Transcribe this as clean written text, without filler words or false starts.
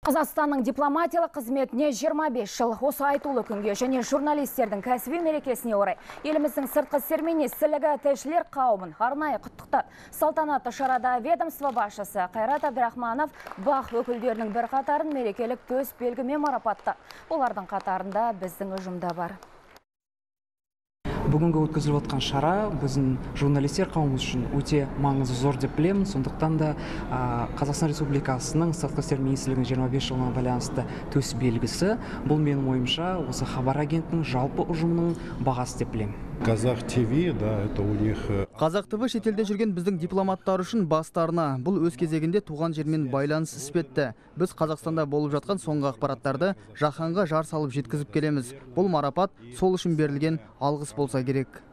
Қазақстанның дипломатиялық қызметіне 25 жыл. Осы айтулы күнге және журналистердің кәсіби мерекесіне орай еліміздің сыртқы істер министрлігі тілшілер қауымын арнайы құттықтады. Салтанатты шарада ведомство басшысы Қайрат Әбдірахманов бақ өкілдерінің бірқатарын мерекелік төс белгімен марапаттады. Олардың қатарында біздің ұжымда бар. Бүгінгі өткізіліп отқан шара біздің журналистер қауымымыз үшін өте маңызы зор деп білемін. Сондықтан да Қазақстан Республикасының сыртқы істер министрлігінің 25 жылына байланысты төс белгісі. Бұл менің ойымша осы хабар агенттігінің жалпы ұжымының бағасы деп білемін. Казах ТВ, да, это у них... Қазақ ТВ шетелде жүрген біздің дипломаттар үшін бастарына. Бұл өз кезегінде туған жермен байланыс іспетті. Біз Қазақстанда болып жатқан соңғы ақпараттарды жаһанға жар салып жеткізіп келеміз. Бұл марапат сол үшін берілген алғыс болса керек.